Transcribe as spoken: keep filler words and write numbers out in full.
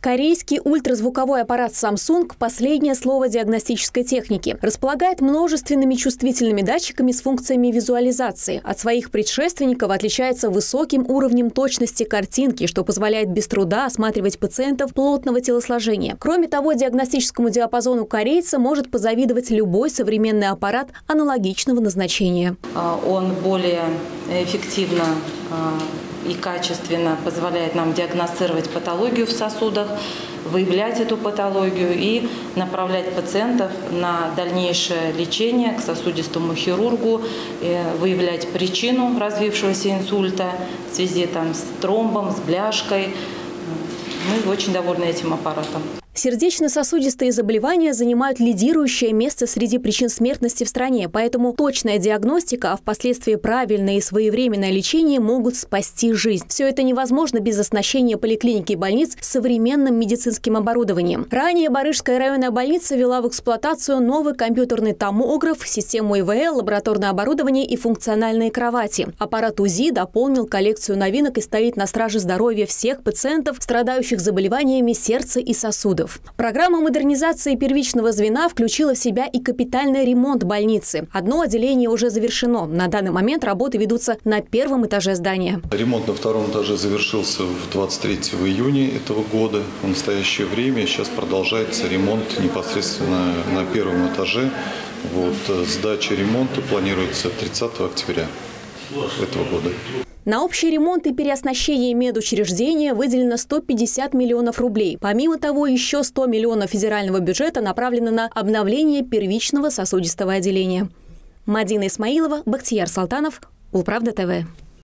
Корейский ультразвуковой аппарат Samsung – последнее слово диагностической техники. Располагает множественными чувствительными датчиками с функциями визуализации. От своих предшественников отличается высоким уровнем точности картинки, что позволяет без труда осматривать пациентов плотного телосложения. Кроме того, диагностическому диапазону корейца может позавидовать любой современный аппарат аналогичного назначения. Он более эффективно и качественно позволяет нам диагностировать патологию в сосудах, выявлять эту патологию и направлять пациентов на дальнейшее лечение к сосудистому хирургу, выявлять причину развившегося инсульта в связи там, с тромбом, с бляшкой. Мы очень довольны этим аппаратом. Сердечно-сосудистые заболевания занимают лидирующее место среди причин смертности в стране, поэтому точная диагностика, а впоследствии правильное и своевременное лечение могут спасти жизнь. Все это невозможно без оснащения поликлиники и больниц современным медицинским оборудованием. Ранее Барышская районная больница ввела в эксплуатацию новый компьютерный томограф, систему И В Л, лабораторное оборудование и функциональные кровати. Аппарат УЗИ дополнил коллекцию новинок и стоит на страже здоровья всех пациентов, страдающих заболеваниями сердца и сосудов. Программа модернизации первичного звена включила в себя и капитальный ремонт больницы. Одно отделение уже завершено. На данный момент работы ведутся на первом этаже здания. Ремонт на втором этаже завершился двадцать третьего июня этого года. В настоящее время сейчас продолжается ремонт непосредственно на первом этаже. Вот, сдача ремонта планируется тридцатого октября этого года. На общий ремонт и переоснащение медучреждения выделено сто пятьдесят миллионов рублей. Помимо того, еще сто миллионов федерального бюджета направлено на обновление первичного сосудистого отделения. Мадина Исмаилова, Бахтияр Салтанов, Улправда ТВ.